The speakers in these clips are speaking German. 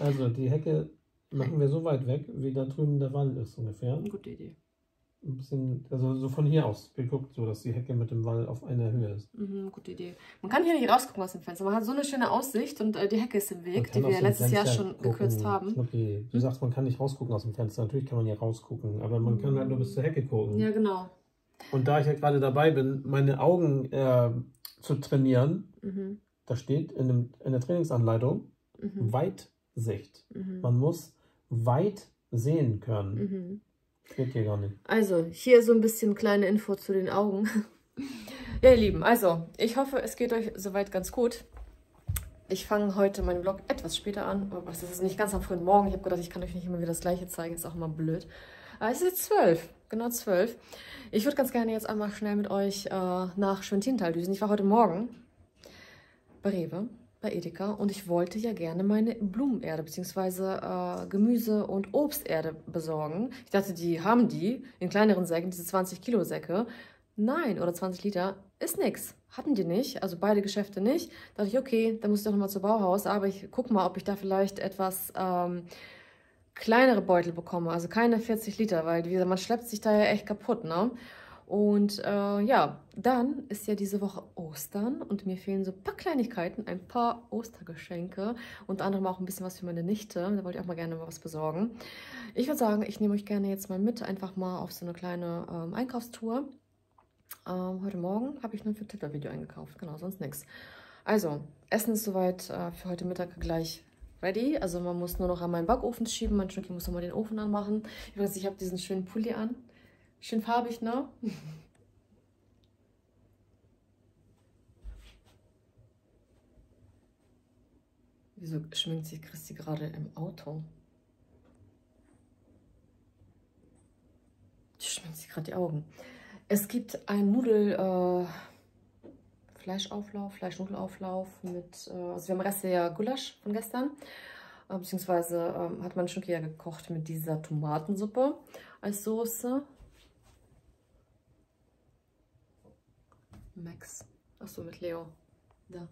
Also die Hecke machen wir so weit weg, wie da drüben der Wall ist ungefähr. Gute Idee. Ein bisschen, also so von hier aus geguckt, so dass die Hecke mit dem Wall auf einer Höhe ist. Gute Idee. Man kann hier nicht rausgucken aus dem Fenster. Man hat so eine schöne Aussicht und die Hecke ist im Weg, die wir letztes Jahr schon gekürzt haben. Okay. Du sagst, man kann nicht rausgucken aus dem Fenster. Natürlich kann man hier rausgucken, aber man kann halt nur bis zur Hecke gucken. Ja, genau. Und da ich ja gerade dabei bin, meine Augen zu trainieren, da steht in der Trainingsanleitung Weitsicht. Man muss weit sehen können. Steht hier gar nicht. Also, hier so ein bisschen kleine Info zu den Augen. Ja, ihr Lieben, also, ich hoffe, es geht euch soweit ganz gut. Ich fange heute meinen Vlog etwas später an. Aber das ist nicht ganz am frühen Morgen. Ich habe gedacht, ich kann euch nicht immer wieder das Gleiche zeigen. Ist auch immer blöd. Aber es ist jetzt 12. Genau 12. Ich würde ganz gerne jetzt einmal schnell mit euch nach Schwentinttal düsen. Ich war heute Morgen bei Rewe, bei Edeka, und ich wollte ja gerne meine Blumenerde bzw. Gemüse- und Obsterde besorgen. Ich dachte, die haben die in kleineren Säcken, diese 20 Kilo Säcke. Nein, oder 20 Liter, ist nix. Hatten die nicht, also beide Geschäfte nicht. Da dachte ich, okay, dann muss ich doch nochmal zu Bauhaus, aber ich gucke mal, ob ich da vielleicht etwas kleinere Beutel bekomme, also keine 40 Liter, weil wie gesagt, man schleppt sich da ja echt kaputt, ne? Und ja, dann ist ja diese Woche Ostern und mir fehlen so ein paar Kleinigkeiten, ein paar Ostergeschenke, unter anderem auch ein bisschen was für meine Nichte. Da wollte ich auch mal gerne mal was besorgen. Ich würde sagen, ich nehme euch gerne jetzt mal mit, einfach mal auf so eine kleine Einkaufstour. Heute Morgen habe ich nur für Twitter-Video eingekauft, genau, sonst nichts. Also, Essen ist soweit für heute Mittag gleich ready. Also man muss nur noch an meinen Backofen schieben, mein Stückchen muss noch mal den Ofen anmachen. Übrigens, ich habe diesen schönen Pulli an. Schön farbig, ne? Wieso schminkt sich Christi gerade im Auto? Die schminkt sich gerade die Augen. Es gibt einen Fleischnudelauflauf mit, also wir haben Reste ja Gulasch von gestern, beziehungsweise hat man schon ja gekocht mit dieser Tomatensuppe als Soße. Max. Achso, mit Leo. Da.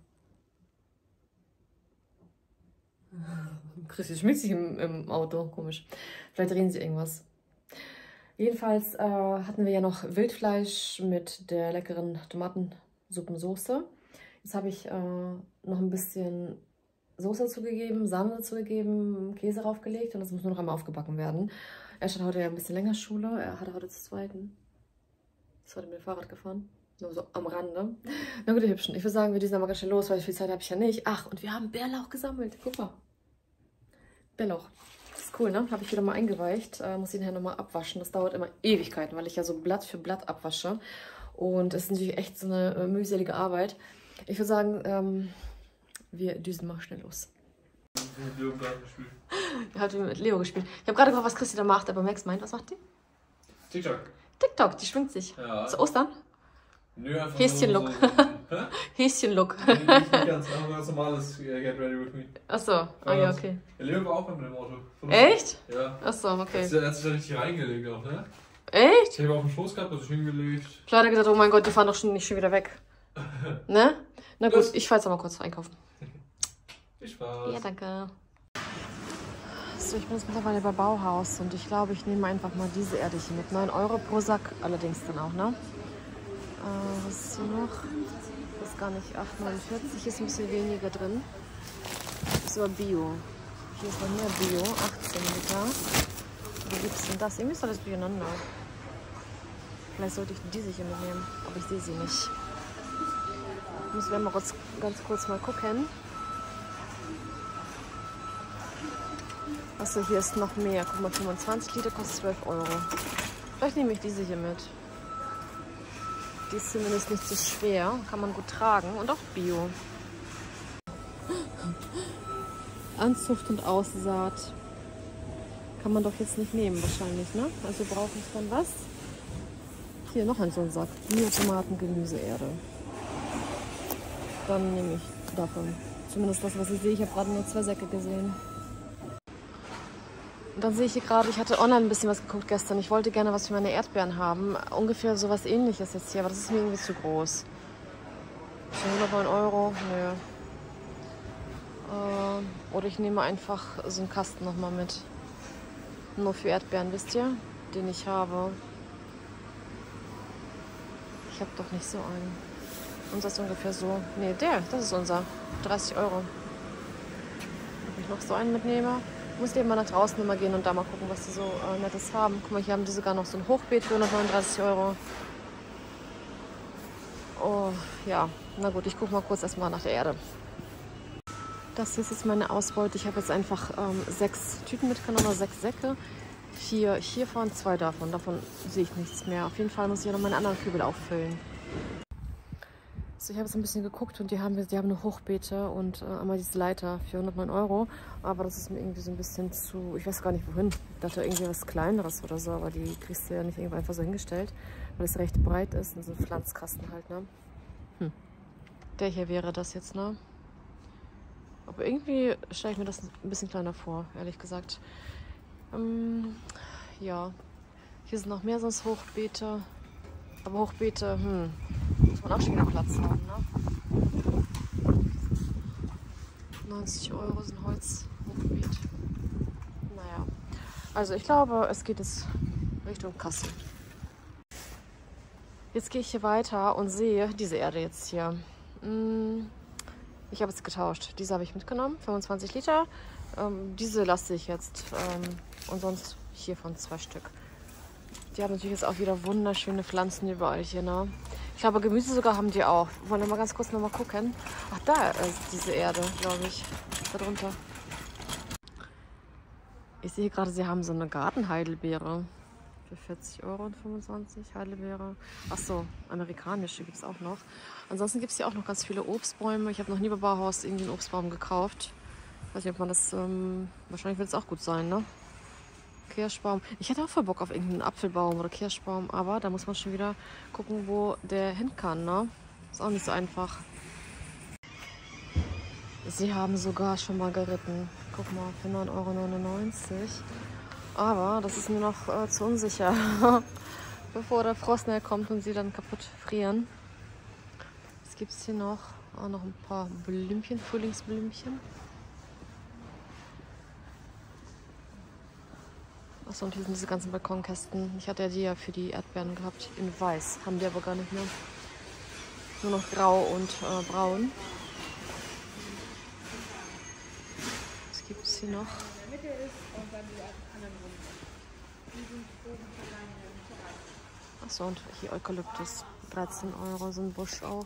Christi schminkt sich im Auto. Komisch. Vielleicht drehen sie irgendwas. Jedenfalls hatten wir ja noch Wildfleisch mit der leckeren Tomatensuppensoße. Jetzt habe ich noch ein bisschen Soße dazugegeben, Sahne dazugegeben, Käse raufgelegt und das muss nur noch einmal aufgebacken werden. Er hat heute ja ein bisschen länger Schule. Er hatte heute zu zweiten. Ist heute mit dem Fahrrad gefahren. Nur so am Rande. Na gut, ihr Hübschen. Ich würde sagen, wir düsen aber ganz schnell los, weil viel Zeit habe ich ja nicht. Ach, und wir haben Bärlauch gesammelt. Guck mal. Bärlauch. Das ist cool, ne? Habe ich wieder mal eingeweicht. Muss ihn nachher nochmal abwaschen. Das dauert immer Ewigkeiten, weil ich ja so Blatt für Blatt abwasche. Und es ist natürlich echt so eine mühselige Arbeit. Ich würde sagen, wir düsen mal schnell los. Mit Leo gerade gespielt. Er hat mit Leo gespielt. Ich habe gerade gefragt, was Christi da macht, aber Max meint, was macht die? TikTok. TikTok, die schwingt sich. Ja. Zu Ostern? Nö, einfach Häschen-Look. So, Häschen-Look. nicht ganz normales Get Ready With Me. Achso, ah ja, okay. Der Leo war auch mit dem Auto. Echt? Ja. Achso, okay. Er hat sich da richtig reingelegt auch, ne? Echt? Ich habe auf den Schoß gehabt, also hingelegt. Vielleicht hat er gesagt, oh mein Gott, die fahren doch schon nicht schon wieder weg. Ne? Na gut, ich fahre jetzt mal kurz einkaufen. Viel Spaß. Ja, danke. So, ich bin jetzt mittlerweile bei Bauhaus und ich glaube, ich nehme einfach mal diese Erde hier mit. 9 Euro pro Sack, allerdings dann auch, ne? Was ist hier noch? Das ist gar nicht 8,49, hier ist ein bisschen weniger drin. Das ist aber Bio. Hier ist noch mehr Bio, 18 Liter. Wie gibt es denn das? Irgendwie ist alles durcheinander. Vielleicht sollte ich diese hier mitnehmen, aber ich sehe sie nicht. Müssen wir mal ganz kurz mal gucken. Achso, hier ist noch mehr. Guck mal, 25 Liter kostet 12 Euro. Vielleicht nehme ich diese hier mit. Die ist zumindest nicht so schwer. Kann man gut tragen und auch Bio. Anzucht und Aussaat. Kann man doch jetzt nicht nehmen wahrscheinlich, ne? Also brauche ich dann was? Hier noch so ein Sack. Bio-Tomaten, Gemüseerde. Dann nehme ich davon. Zumindest das, was ich sehe. Ich habe gerade nur 2 Säcke gesehen. Und dann sehe ich hier gerade, ich hatte online ein bisschen was geguckt gestern. Ich wollte gerne was für meine Erdbeeren haben. Ungefähr so was Ähnliches jetzt hier, aber das ist mir irgendwie zu groß. Schon 109 Euro? Nö. Oder ich nehme einfach so einen Kasten nochmal mit. Nur für Erdbeeren, wisst ihr? Den ich habe. Ich habe doch nicht so einen. Unser ist ungefähr so. Ne, das ist unser. 30 Euro. Ob ich noch so einen mitnehme? Ich muss eben mal nach draußen nochmal gehen und da mal gucken, was die so Nettes haben. Guck mal, hier haben die sogar noch so ein Hochbeet für 139 Euro. Oh, ja. Na gut, ich gucke mal kurz erstmal nach der Erde. Das ist jetzt meine Ausbeute. Ich habe jetzt einfach 6 Tüten mitgenommen, oder 6 Säcke. 4 hiervon, 2 davon. Davon sehe ich nichts mehr. Auf jeden Fall muss ich ja noch meine anderen Kübel auffüllen. So, ich habe jetzt ein bisschen geguckt und die haben eine Hochbeete und einmal diese Leiter für 109 Euro. Aber das ist mir irgendwie so ein bisschen zu, ich weiß gar nicht wohin. Ich dachte irgendwie was Kleineres oder so, aber die kriegst du ja nicht irgendwie einfach so hingestellt, weil es recht breit ist. Und so ein Pflanzkasten halt, ne? Der hier wäre das jetzt, ne? Aber irgendwie stelle ich mir das ein bisschen kleiner vor, ehrlich gesagt. Ja, hier sind noch mehr sonst Hochbeete. Aber Hochbeete, muss man auch schon wieder Platz haben, ne? 90 Euro sind Holzhochbeet. Naja, also ich glaube, es geht jetzt Richtung Kassel. Jetzt gehe ich hier weiter und sehe diese Erde jetzt hier. Ich habe jetzt getauscht. Diese habe ich mitgenommen, 25 Liter. Diese lasse ich jetzt. Und sonst hiervon 2 Stück. Die haben natürlich jetzt auch wieder wunderschöne Pflanzen überall hier, ne? Ich glaube, Gemüse sogar haben die auch. Wollen wir mal ganz kurz noch mal gucken? Ach, da ist diese Erde, glaube ich. Da drunter. Ich sehe gerade, sie haben so eine Gartenheidelbeere. Für 40 Euro und 25 Heidelbeere. Ach so, amerikanische gibt es auch noch. Ansonsten gibt es hier auch noch ganz viele Obstbäume. Ich habe noch nie bei Bauhaus irgendwie einen Obstbaum gekauft. Weiß nicht, ob man das... wahrscheinlich wird es auch gut sein, ne? Kirschbaum. Ich hätte auch voll Bock auf irgendeinen Apfelbaum oder Kirschbaum. Aber da muss man schon wieder gucken, wo der hin kann, ne? Ist auch nicht so einfach. Sie haben sogar schon mal geritten. Guck mal, für 9,99 Euro. Aber das ist mir noch zu unsicher, bevor der Frost näher kommt und sie dann kaputt frieren. Was gibt es hier noch? Auch noch ein paar Blümchen, Frühlingsblümchen. Achso, und hier sind diese ganzen Balkonkästen. Ich hatte ja die ja für die Erdbeeren gehabt, in weiß. Haben die aber gar nicht mehr. Nur noch grau und braun. Was gibt es hier noch? Achso, und hier Eukalyptus. 13 Euro, so ein Busch auch.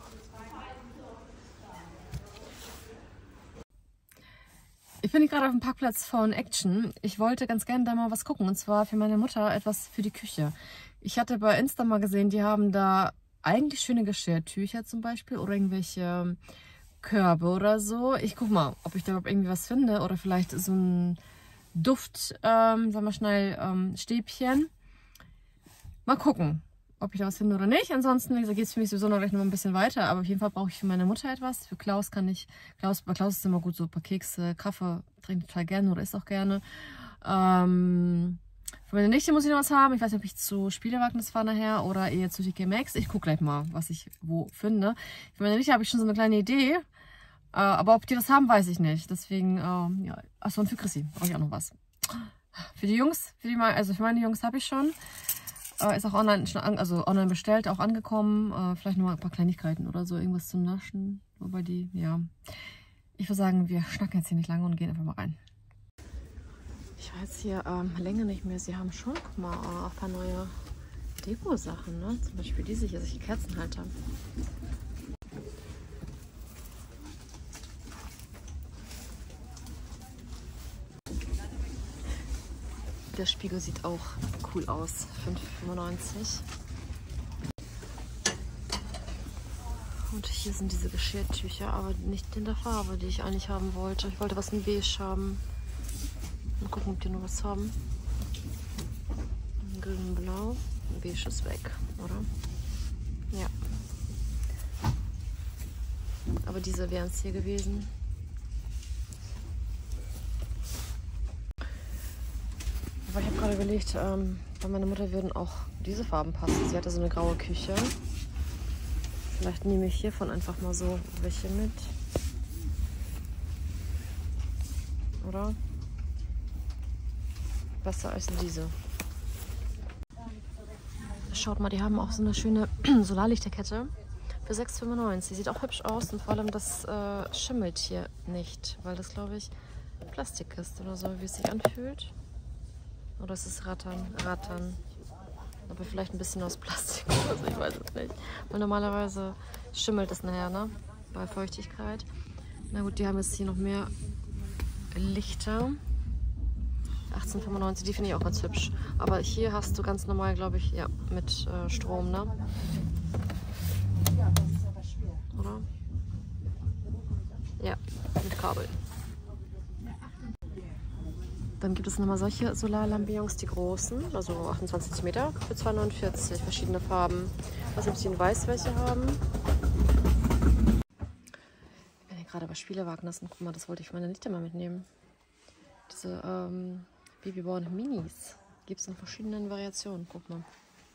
Ich bin gerade auf dem Parkplatz von Action. Ich wollte ganz gerne da mal was gucken. Und zwar für meine Mutter etwas für die Küche. Ich hatte bei Insta mal gesehen, die haben da eigentlich schöne Geschirrtücher zum Beispiel. Oder irgendwelche Körbe oder so. Ich guck mal, ob ich da irgendwie was finde. Oder vielleicht so ein Duft, sagen wir schnell, Stäbchen. Mal gucken, ob ich da was finde oder nicht. Ansonsten, wie gesagt, geht es für mich sowieso noch gleich noch ein bisschen weiter. Aber auf jeden Fall brauche ich für meine Mutter etwas. Für Klaus kann ich, bei Klaus ist immer gut, so ein paar Kekse, Kaffee, trinkt total gerne oder isst auch gerne. Für meine Nichte muss ich noch was haben. Ich weiß nicht, ob ich zu Spielewagnis fahre nachher oder eher zu TK Maxx. Ich gucke gleich mal, was ich wo finde. Für meine Nichte habe ich schon so eine kleine Idee. Aber ob die das haben, weiß ich nicht. Deswegen, ja. Achso, und für Chrissy brauche ich auch noch was. Für die Jungs, also für meine Jungs habe ich schon. Ist auch online bestellt, auch angekommen. Vielleicht noch mal ein paar Kleinigkeiten oder so, irgendwas zum Naschen. Wobei die, ja. Ich würde sagen, wir schnacken jetzt hier nicht lange und gehen einfach mal rein. Ich weiß hier länger nicht mehr. Sie haben schon, guck mal, ein paar neue Deko-Sachen, ne? Zum Beispiel diese hier, solche Kerzenhalter. Der Spiegel sieht auch cool aus. 5,95 €. Und hier sind diese Geschirrtücher, aber nicht in der Farbe, die ich eigentlich haben wollte. Ich wollte was in Beige haben. Mal gucken, ob die noch was haben. Grün und Blau. Beige ist weg, oder? Ja. Aber diese wären es hier gewesen. Aber ich habe gerade überlegt, bei meiner Mutter würden auch diese Farben passen. Sie hatte so eine graue Küche. Vielleicht nehme ich hiervon einfach mal so welche mit. oder? Besser als diese. Schaut mal, die haben auch so eine schöne Solarlichterkette für 6,95. Sieht auch hübsch aus und vor allem das schimmelt hier nicht, weil das, glaube ich, Plastik ist oder so, wie es sich anfühlt. Oder ist es Rattern? Aber vielleicht ein bisschen aus Plastik, also ich weiß es nicht. Weil normalerweise schimmelt es nachher, ne? Bei Feuchtigkeit. Na gut, die haben jetzt hier noch mehr Lichter. 18,95, die finde ich auch ganz hübsch. Aber hier hast du ganz normal, glaube ich, ja, mit Strom, ne? Oder? Ja, mit Kabel. Dann gibt es nochmal solche Solarlampions, die großen, also 28 cm für 2,49, verschiedene Farben. Was ob sie in weiß welche haben. Wenn ihr gerade bei Spielewagen ist, guck mal, das wollte ich für meine Nichte mal mitnehmen. Diese Babyborn Minis gibt es in verschiedenen Variationen, guck mal.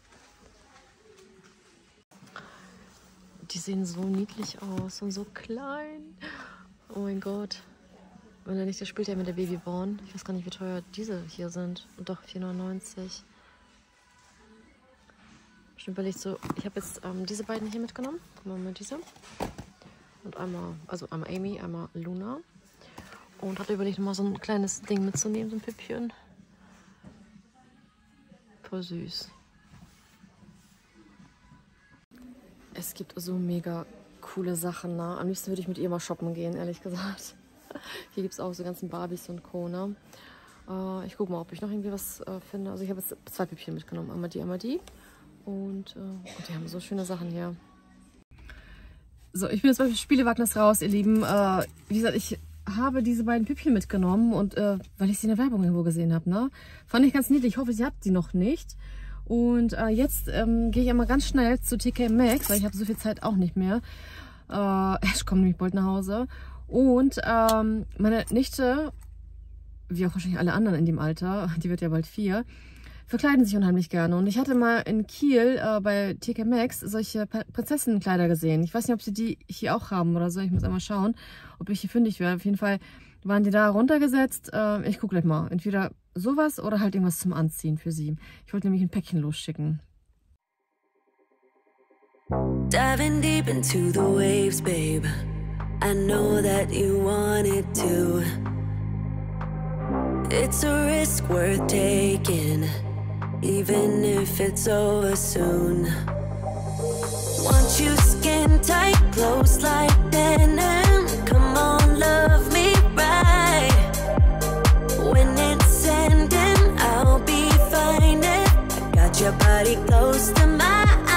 Die sehen so niedlich aus und so klein. Oh mein Gott. Meine Nichte spielt ja mit der Babyborn. Ich weiß gar nicht, wie teuer diese hier sind. Und doch 4,99. Ich überlegt so, ich habe jetzt diese beiden hier mitgenommen. Guck mal diese. Und einmal, also einmal Amy, einmal Luna. Und hatte überlegt, mal so ein kleines Ding mitzunehmen, so ein Püppchen. Voll süß. Es gibt so mega coole Sachen, ne? Am liebsten würde ich mit ihr mal shoppen gehen, ehrlich gesagt. Hier gibt es auch so ganzen Barbies und Co. Ne? Ich gucke mal, ob ich noch irgendwie was finde. Also ich habe jetzt 2 Püppchen mitgenommen. Einmal die. Und die haben so schöne Sachen hier. So, ich bin jetzt beim Spielewagners raus, ihr Lieben. Wie gesagt, ich habe diese beiden Püppchen mitgenommen. Und weil ich sie in der Werbung irgendwo gesehen habe. Ne? Fand ich ganz niedlich. Ich hoffe, sie hat die noch nicht. Und jetzt gehe ich einmal ganz schnell zu TK Maxx, weil ich habe so viel Zeit auch nicht mehr. Ich komme nämlich bald nach Hause. Und meine Nichte, wie auch wahrscheinlich alle anderen in dem Alter, die wird ja bald 4, verkleiden sich unheimlich gerne. Und ich hatte mal in Kiel bei TK Maxx solche Prinzessinnenkleider gesehen. Ich weiß nicht, ob sie die hier auch haben oder so. Ich muss einmal schauen, ob ich hier fündig werde. Auf jeden Fall waren die da runtergesetzt. Ich gucke gleich mal. Entweder sowas oder halt irgendwas zum Anziehen für sie. Ich wollte nämlich ein Päckchen losschicken. Diving deep into the waves, babe. I know that you wanted to. It's a risk worth taking, even if it's over soon. Want you skin tight, close like denim. Come on, love me right. When it's ending, I'll be fine. I got your body close to mine.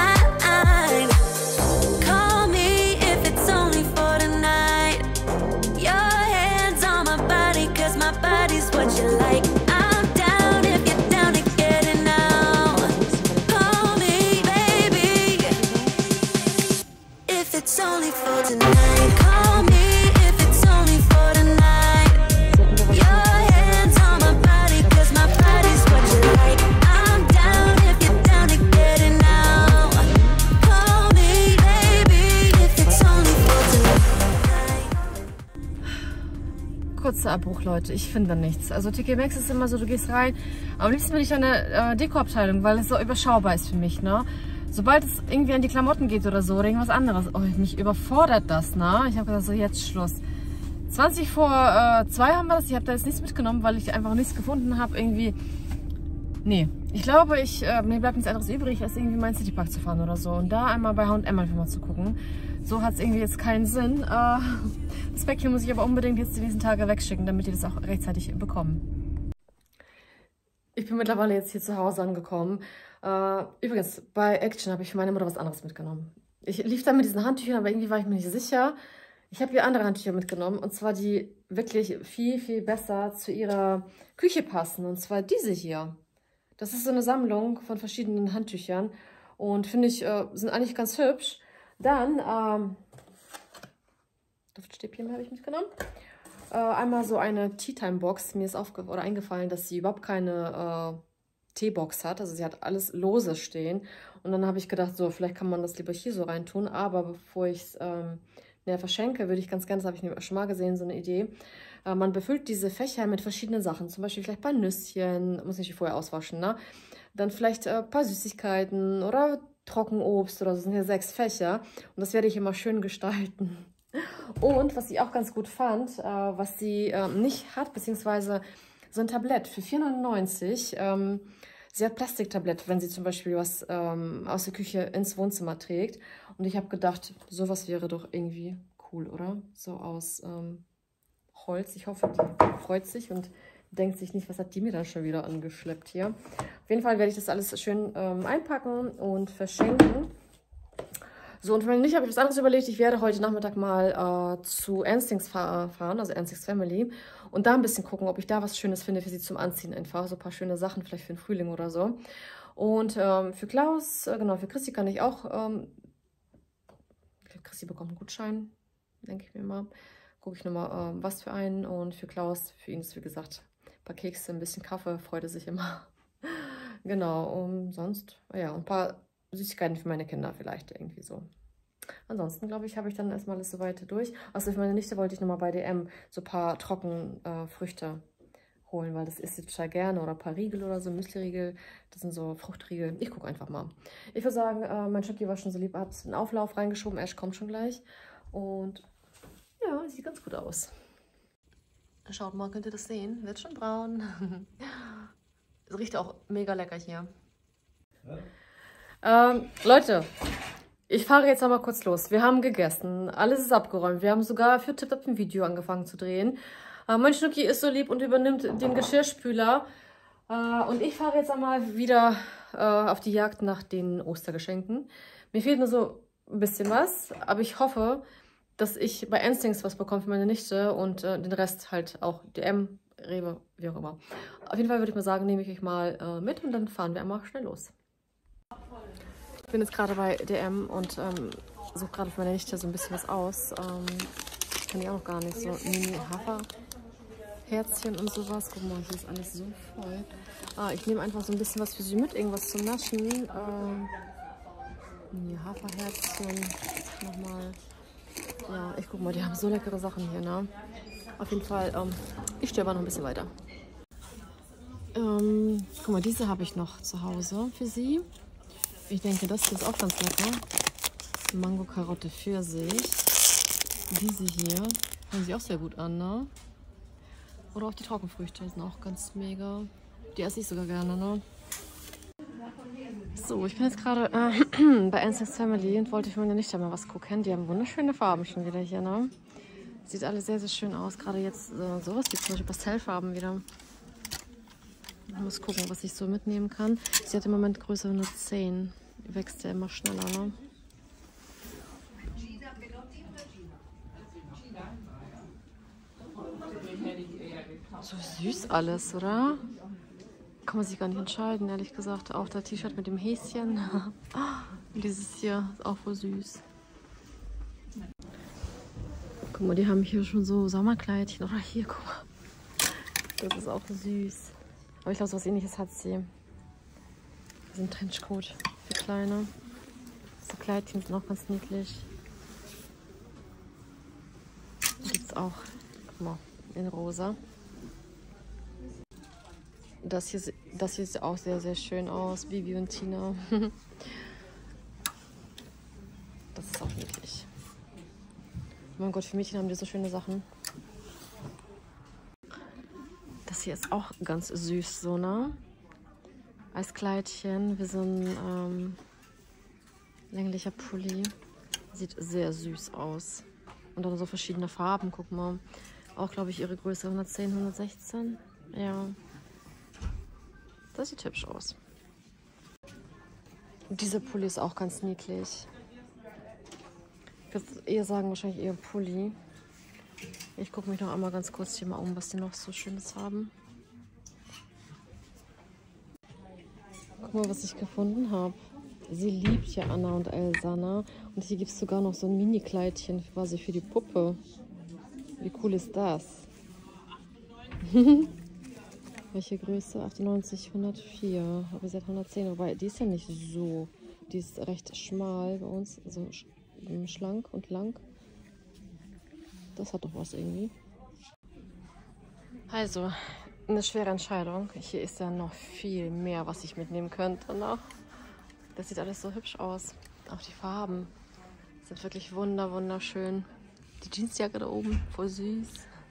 Kurzer Abbruch, Leute. Ich finde nichts. Also TK Maxx ist immer so, du gehst rein. Am liebsten bin ich in der Dekoabteilung, weil es so überschaubar ist für mich, ne? Sobald es irgendwie an die Klamotten geht oder so, oder irgendwas anderes, oh, mich überfordert das, ne? Ich habe gesagt, so jetzt Schluss. 20 vor 2 haben wir das. Ich habe da jetzt nichts mitgenommen, weil ich einfach nichts gefunden habe. Irgendwie, nee. Ich glaube, mir bleibt nichts anderes übrig, als irgendwie meinen Citypark zu fahren oder so. Und da einmal bei H&M einfach mal zu gucken. So hat es irgendwie jetzt keinen Sinn. Das Päckchen muss ich aber unbedingt jetzt die nächsten Tage wegschicken, damit die das auch rechtzeitig bekommen. Ich bin mittlerweile jetzt hier zu Hause angekommen. Übrigens, bei Action habe ich für meine Mutter was anderes mitgenommen. Ich lief da mit diesen Handtüchern, aber irgendwie war ich mir nicht sicher. Ich habe hier andere Handtücher mitgenommen. Und zwar die wirklich viel, viel besser zu ihrer Küche passen. Und zwar diese hier. Das ist so eine Sammlung von verschiedenen Handtüchern. Und finde ich, sind eigentlich ganz hübsch. Dann, Duftstäbchen habe ich mitgenommen. Einmal so eine Tea-Time-Box. Mir ist eingefallen, dass sie überhaupt keine Teebox hat. Also sie hat alles lose stehen. Und dann habe ich gedacht, so, vielleicht kann man das lieber hier so reintun. Aber bevor ich es verschenke, würde ich ganz gerne, das habe ich nämlich schon mal gesehen, so eine Idee. Man befüllt diese Fächer mit verschiedenen Sachen, zum Beispiel vielleicht ein paar Nüsschen, muss ich die vorher auswaschen, ne? Dann vielleicht ein paar Süßigkeiten oder Trockenobst oder so, das sind ja 6 Fächer. Und das werde ich immer schön gestalten. Und was ich auch ganz gut fand, was sie nicht hat, beziehungsweise so ein Tablett für 4,99 €. Sie hat Plastiktablett, wenn sie zum Beispiel was aus der Küche ins Wohnzimmer trägt. Und ich habe gedacht, sowas wäre doch irgendwie cool, oder? So aus Holz. Ich hoffe, die freut sich und denkt sich nicht, was hat die mir da schon wieder angeschleppt hier. Auf jeden Fall werde ich das alles schön einpacken und verschenken. So, und wenn nicht, habe ich was anderes überlegt. Ich werde heute Nachmittag mal zu Ernstings fahren, also Ernstings Family. Und da ein bisschen gucken, ob ich da was Schönes finde für sie zum Anziehen einfach. So ein paar schöne Sachen, vielleicht für den Frühling oder so. Und für Klaus, genau, für Christi kann ich auch, Christi bekommt einen Gutschein, denke ich mir mal. Gucke ich nochmal, was für einen. Und für Klaus, für ihn ist wie gesagt ein paar Kekse, ein bisschen Kaffee, freut er sich immer. Genau, und sonst, ja, ein paar Süßigkeiten für meine Kinder vielleicht irgendwie so. Ansonsten, glaube ich, habe ich dann erstmal alles soweit durch. Also für meine Nichte wollte ich nochmal bei DM so ein paar Trockenfrüchte holen, weil das isst sie total gerne. Oder ein paar Riegel oder so, Müsli-Riegel. Das sind so Fruchtriegel. Ich gucke einfach mal. Ich würde sagen, mein Schöcki war schon so lieb, hat einen Auflauf reingeschoben. Ash kommt schon gleich. Und ja, sieht ganz gut aus. Schaut mal, könnt ihr das sehen? Wird schon braun. Es riecht auch mega lecker hier. Ja. Leute, ich fahre jetzt einmal kurz los. Wir haben gegessen, alles ist abgeräumt. Wir haben sogar für TipTap ein Video angefangen zu drehen. Mein Schnucki ist so lieb und übernimmt den Geschirrspüler. Und ich fahre jetzt einmal wieder auf die Jagd nach den Ostergeschenken. Mir fehlt nur so ein bisschen was, aber ich hoffe, dass ich bei Ernstings was bekomme für meine Nichte und den Rest halt auch DM, Rewe, wie auch immer. Auf jeden Fall würde ich mal sagen, nehme ich euch mal mit und dann fahren wir einmal schnell los. Ich bin jetzt gerade bei DM und suche gerade für meine Nichte so ein bisschen was aus. Kann ich auch noch gar nicht. So Mini-Hafer-Herzchen und sowas. Guck mal, hier ist alles so voll. Ich nehme einfach so ein bisschen was für sie mit, irgendwas zum Naschen. Mini-Haferherzchen. Nochmal. Ja, ich guck mal, die haben so leckere Sachen hier, ne? Auf jeden Fall, ich stehe aber noch ein bisschen weiter. Guck mal, diese habe ich noch zu Hause für sie. Ich denke, das hier ist auch ganz lecker. Mango, Karotte, Pfirsich. Diese hier hören sich auch sehr gut an, ne? Oder auch die Trockenfrüchte sind auch ganz mega. Die esse ich sogar gerne, ne? So, ich bin jetzt gerade bei Ernstings Family und wollte für meine Nichte mal was gucken. Die haben wunderschöne Farben schon wieder hier, ne? Sieht alles sehr, sehr schön aus. Gerade jetzt sowas wie zum Beispiel Pastellfarben wieder. Ich muss gucken, was ich so mitnehmen kann. Sie hat im Moment Größe 110. Die wächst ja immer schneller, ne? So süß alles, oder? Kann man sich gar nicht entscheiden, ehrlich gesagt. Auch das T-Shirt mit dem Häschen. Und dieses hier ist auch voll süß. Guck mal, die haben hier schon so Sommerkleidchen. Oder hier, guck mal. Das ist auch süß. Aber ich glaube, so was Ähnliches hat sie. Das ist ein Trenchcoat für Kleine. So Kleidchen sind auch ganz niedlich. Da gibt es auch, guck mal, in rosa. Das hier sieht auch sehr, sehr schön aus. Bibi und Tina. Das ist auch niedlich. Mein Gott, für Mädchen haben die so schöne Sachen. Das hier ist auch ganz süß, so, ne? Als Kleidchen, wie so ein länglicher Pulli. Sieht sehr süß aus. Und dann so verschiedene Farben, guck mal. Auch, glaube ich, ihre Größe 110, 116. Ja. Das sieht hübsch aus. Und dieser Pulli ist auch ganz niedlich. Ich würde eher sagen, wahrscheinlich eher Pulli. Ich gucke mich noch einmal ganz kurz hier mal um, was die noch so Schönes haben. Guck mal, was ich gefunden habe. Sie liebt ja Anna und Elsa, ne? Und hier gibt es sogar noch so ein Mini-Kleidchen quasi für die Puppe. Wie cool ist das? Welche Größe? 98, 104. Aber sie hat 110. Wobei, die ist ja nicht so. Die ist recht schmal bei uns. Also schlank und lang. Das hat doch was irgendwie. Also, eine schwere Entscheidung. Hier ist ja noch viel mehr, was ich mitnehmen könnte. Ne? Das sieht alles so hübsch aus. Auch die Farben sind wirklich wunderschön. Die Jeansjacke da oben, voll süß.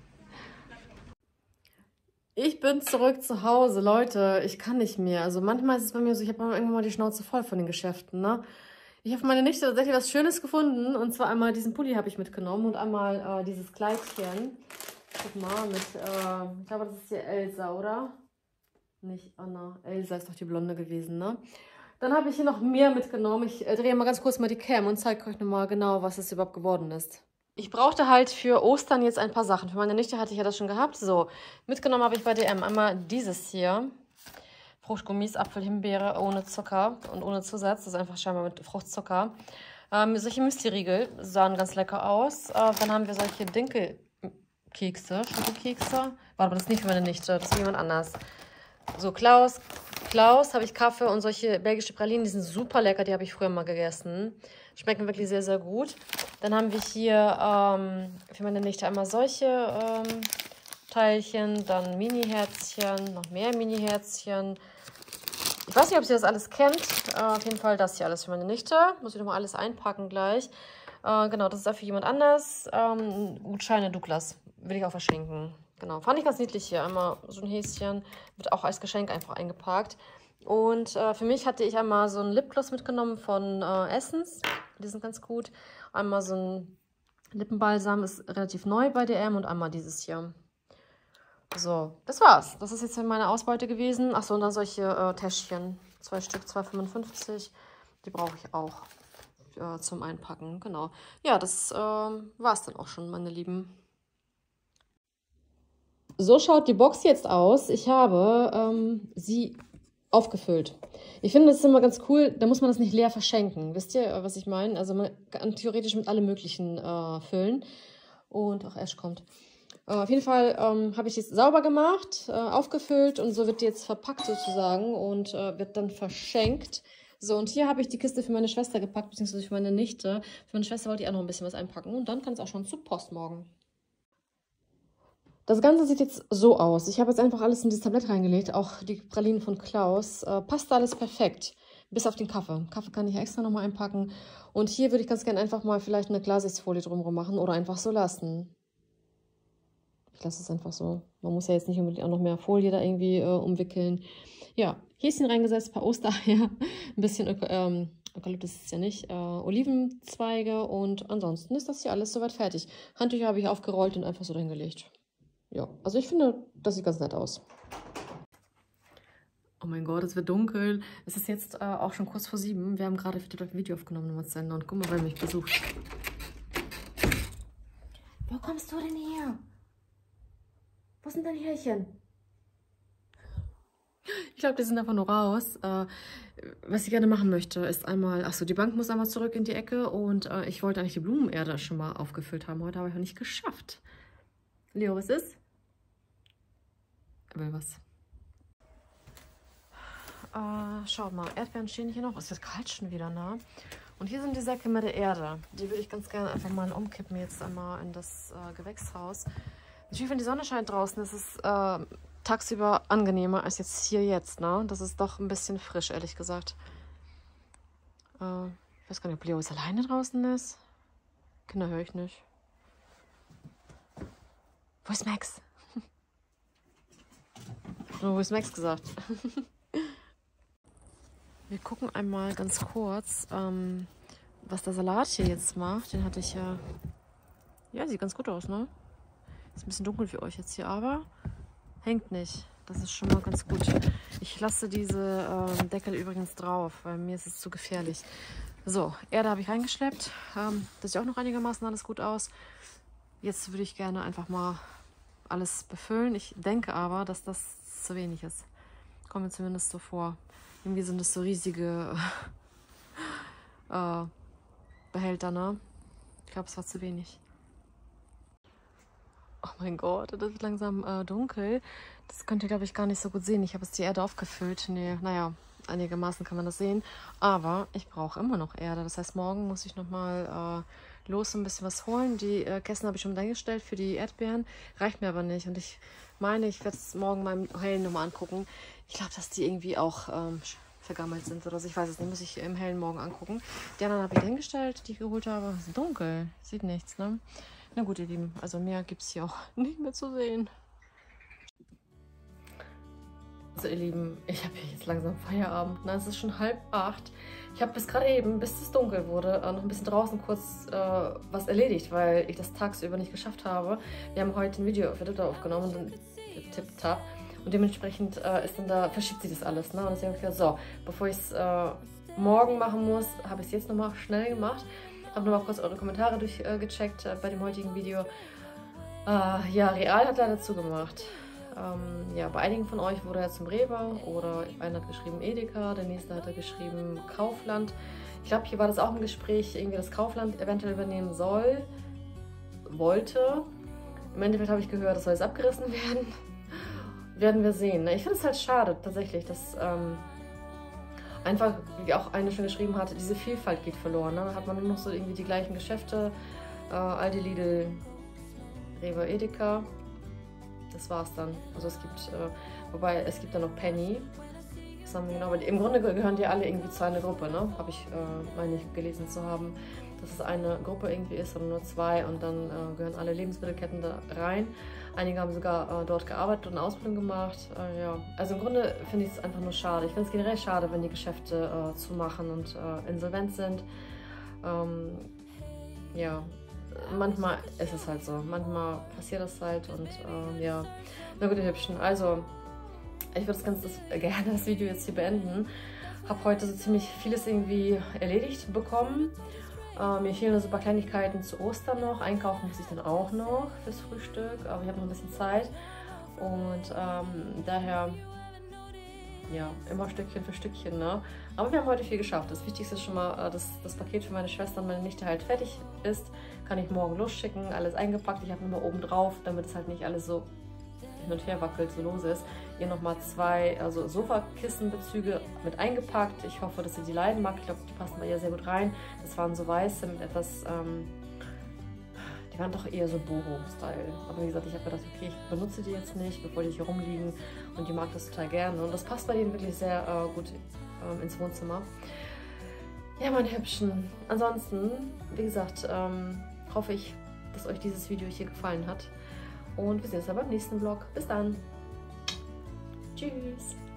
Ich bin zurück zu Hause, Leute. Ich kann nicht mehr. Also manchmal ist es bei mir so, ich habe irgendwann mal die Schnauze voll von den Geschäften. Ne? Ich habe für meine Nichte tatsächlich was Schönes gefunden. Und zwar einmal diesen Pulli habe ich mitgenommen und einmal dieses Kleidchen. Guck mal, mit, ich glaube, das ist hier Elsa, oder? Nicht Anna. Elsa ist doch die Blonde gewesen, ne? Dann habe ich hier noch mehr mitgenommen. Ich drehe mal ganz kurz mal die Cam und zeige euch nochmal genau, was es überhaupt geworden ist. Ich brauchte halt für Ostern jetzt ein paar Sachen. Für meine Nichte hatte ich ja das schon gehabt. So, mitgenommen habe ich bei DM einmal dieses hier. Fruchtgummis, Apfel, Himbeere, ohne Zucker und ohne Zusatz. Das ist einfach scheinbar mit Fruchtzucker. Solche Müsli-Riegel sahen ganz lecker aus. Dann haben wir solche Dinkelkekse, Schokokekse. Warte, das ist nicht für meine Nichte, das ist für jemand anders. So, Klaus habe ich Kaffee und solche belgische Pralinen, die sind super lecker, die habe ich früher mal gegessen. Schmecken wirklich sehr, sehr gut. Dann haben wir hier für meine Nichte einmal solche Teilchen, dann Mini-Herzchen, noch mehr Mini-Herzchen. Ich weiß nicht, ob sie das alles kennt. Auf jeden Fall das hier alles für meine Nichte. Muss ich nochmal alles einpacken gleich. Genau, das ist auch für jemand anders. Gutscheine Douglas will ich auch verschenken. Genau, fand ich ganz niedlich hier. Einmal so ein Häschen, wird auch als Geschenk einfach eingepackt. Und für mich hatte ich einmal so einen Lipgloss mitgenommen von Essence. Die sind ganz gut. Einmal so ein Lippenbalsam, ist relativ neu bei DM. Und einmal dieses hier. So, das war's. Das ist jetzt meine Ausbeute gewesen. Achso, und dann solche Täschchen. 2 Stück, 2,55. Die brauche ich auch zum Einpacken. Genau. Ja, das war's dann auch schon, meine Lieben. So schaut die Box jetzt aus. Ich habe sie aufgefüllt. Ich finde, das ist immer ganz cool. Da muss man das nicht leer verschenken. Wisst ihr, was ich meine? Also man kann theoretisch mit allem Möglichen füllen. Und auch Ash kommt. Auf jeden Fall habe ich die sauber gemacht, aufgefüllt und so wird die jetzt verpackt sozusagen und wird dann verschenkt. So, und hier habe ich die Kiste für meine Schwester gepackt, beziehungsweise für meine Nichte. Für meine Schwester wollte ich auch noch ein bisschen was einpacken und dann kann es auch schon zur Post morgen. Das Ganze sieht jetzt so aus. Ich habe jetzt einfach alles in dieses Tablett reingelegt, auch die Pralinen von Klaus. Passt alles perfekt, bis auf den Kaffee. Kaffee kann ich extra nochmal einpacken. Und hier würde ich ganz gerne einfach mal vielleicht eine Klarsichtfolie drumherum machen oder einfach so lassen. Ich lasse es einfach so. Man muss ja jetzt nicht unbedingt auch noch mehr Folie da irgendwie umwickeln. Ja, Häschen reingesetzt, ein paar Ostereier, ein bisschen Eukalyptus ist es ja nicht, Olivenzweige und ansonsten ist das hier alles soweit fertig. Handtücher habe ich aufgerollt und einfach so reingelegt. Ja, also ich finde, das sieht ganz nett aus. Oh mein Gott, es wird dunkel. Es ist jetzt auch schon kurz vor 7. Wir haben gerade für ein Video aufgenommen im Sender und guck mal, wer mich besucht. Wo kommst du denn her? Wo sind deine Härchen? Ich glaube, die sind einfach nur raus. Was ich gerne machen möchte, ist einmal... Achso, die Bank muss einmal zurück in die Ecke. Und ich wollte eigentlich die Blumenerde schon mal aufgefüllt haben. Heute habe ich noch nicht geschafft. Leo, was ist? Er will was. Schaut mal, Erdbeeren stehen hier noch. Es wird kalt schon wieder, ne? Und hier sind die Säcke mit der Erde. Die würde ich ganz gerne einfach mal umkippen jetzt einmal in das Gewächshaus. Natürlich, wenn die Sonne scheint draußen, ist es tagsüber angenehmer als jetzt, ne? Das ist doch ein bisschen frisch, ehrlich gesagt. Ich weiß gar nicht, ob Leo jetzt alleine draußen ist. Kinder höre ich nicht. Wo ist Max? Wo ist Max gesagt? Wir gucken einmal ganz kurz, was der Salat hier jetzt macht. Den hatte ich ja... Ja, sieht ganz gut aus, ne? Ist ein bisschen dunkel für euch jetzt hier, aber hängt nicht. Das ist schon mal ganz gut. Ich lasse diese Deckel übrigens drauf, weil mir ist es zu gefährlich. So, Erde habe ich reingeschleppt. Das sieht auch noch einigermaßen alles gut aus. Jetzt würde ich gerne einfach mal alles befüllen. Ich denke aber, dass das zu wenig ist. Kommt mir zumindest so vor. Irgendwie sind das so riesige Behälter, ne? Ich glaube, es war zu wenig. Oh mein Gott, das wird langsam dunkel. Das könnt ihr, glaube ich, gar nicht so gut sehen. Ich habe jetzt die Erde aufgefüllt. Nee, naja, einigermaßen kann man das sehen. Aber ich brauche immer noch Erde. Das heißt, morgen muss ich nochmal los ein bisschen was holen. Die Kästen habe ich schon eingestellt für die Erdbeeren. Reicht mir aber nicht. Und ich meine, ich werde es morgen meinem Hellen nochmal angucken. Ich glaube, dass die irgendwie auch vergammelt sind oder so. Ich weiß es nicht. Muss ich im Hellen morgen angucken. Die anderen habe ich hingestellt, die ich geholt habe. Es ist dunkel. Sieht nichts, ne? Na gut, ihr Lieben. Also mehr gibt es hier auch nicht mehr zu sehen. Also ihr Lieben, ich habe hier jetzt langsam Feierabend. Na, es ist schon 7:30. Ich habe bis gerade eben, bis es dunkel wurde, noch ein bisschen draußen kurz was erledigt, weil ich das tagsüber nicht geschafft habe. Wir haben heute ein Video für Twitter aufgenommen und tipptapp. Und dementsprechend ist dann da, verschiebt sich das alles. Ne? Und deswegen habe ich gedacht, so, bevor ich es morgen machen muss, habe ich es jetzt nochmal schnell gemacht. Habe nochmal kurz eure Kommentare durchgecheckt bei dem heutigen Video. Ja, Real hat leider zugemacht. Ja, bei einigen von euch wurde er zum Rewe oder einer hat geschrieben Edeka, der nächste hat geschrieben Kaufland. Ich glaube, hier war das auch im Gespräch, irgendwie das Kaufland eventuell übernehmen wollte. Im Endeffekt habe ich gehört, das soll jetzt abgerissen werden. Werden wir sehen. Ich finde es halt schade, tatsächlich, dass einfach, wie auch eine schon geschrieben hat, diese Vielfalt geht verloren. Ne? Da hat man nur noch so irgendwie die gleichen Geschäfte, Aldi, Lidl, Rewe, Edeka. Das war's dann. Also es gibt, wobei es gibt dann noch Penny. Das haben wir genau, aber im Grunde gehören die alle irgendwie zu einer Gruppe, ne? Habe ich, meine ich, gelesen zu haben, dass es eine Gruppe irgendwie ist oder nur zwei und dann gehören alle Lebensmittelketten da rein. Einige haben sogar dort gearbeitet und eine Ausbildung gemacht. Ja, also im Grunde finde ich es einfach nur schade. Ich finde es generell schade, wenn die Geschäfte zumachen und insolvent sind. Ja. Manchmal ist es halt so. Manchmal passiert das halt und ja. Na gut, ihr Hübschen. Also, ich würde gerne das Video jetzt hier beenden. Habe heute so ziemlich vieles irgendwie erledigt bekommen. Mir fehlen so ein paar Kleinigkeiten zu Ostern noch. Einkaufen muss ich dann auch noch fürs Frühstück. Aber ich habe noch ein bisschen Zeit. Und daher, ja, immer Stückchen für Stückchen, ne? Aber wir haben heute viel geschafft. Das Wichtigste ist schon mal, dass das Paket für meine Schwester und meine Nichte halt fertig ist. Kann ich morgen losschicken, alles eingepackt. Ich habe nochmal oben drauf, damit es halt nicht alles so hin und her wackelt, so los ist. Hier nochmal 2 Sofakissenbezüge mit eingepackt. Ich hoffe, dass ihr die leiden mag. Ich glaube, die passen bei ihr sehr gut rein. Das waren so weiße mit etwas, die waren doch eher so Boho-Style. Aber wie gesagt, ich habe gedacht, okay, ich benutze die jetzt nicht, bevor die hier rumliegen. Und die mag das total gerne. Und das passt bei denen wirklich sehr gut ins Wohnzimmer. Ja, meine Hübschen. Ansonsten, wie gesagt, hoffe ich, dass euch dieses Video hier gefallen hat. Und wir sehen uns dann beim nächsten Vlog. Bis dann. Tschüss.